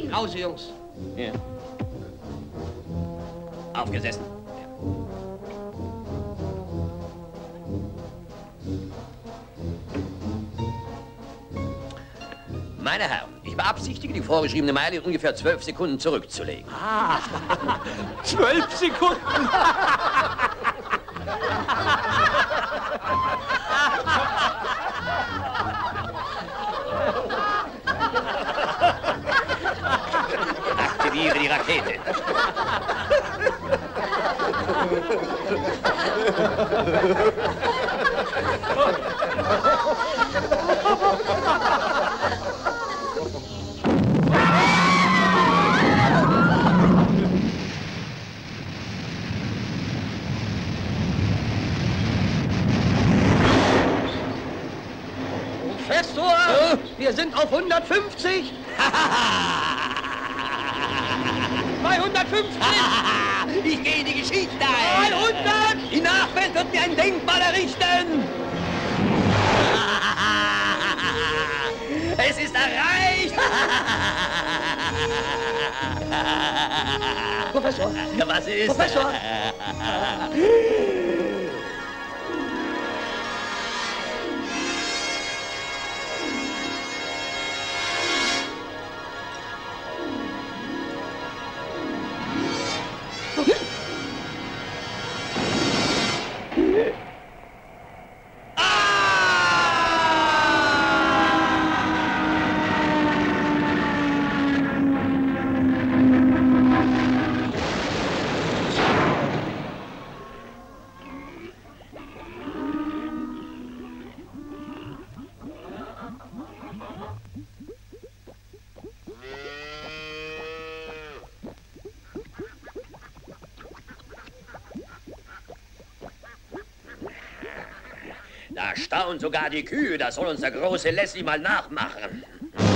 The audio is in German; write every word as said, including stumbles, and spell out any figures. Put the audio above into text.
Raus, Jungs. Ja. Aufgesessen. Meine Herren, ich beabsichtige, die vorgeschriebene Meile in ungefähr zwölf Sekunden zurückzulegen. Ah, zwölf Sekunden. Aktiviere die Rakete. Professor, wir sind auf hundertfünfzig. zweihundertfünfzig. Ich gehe in die Geschichte ein. dreihundert. Die Nachwelt wird mir ein Denkmal errichten. Es ist erreicht. Professor. Ja, was ist? Professor. Da staunen sogar die Kühe, das soll uns der große Lassie mal nachmachen.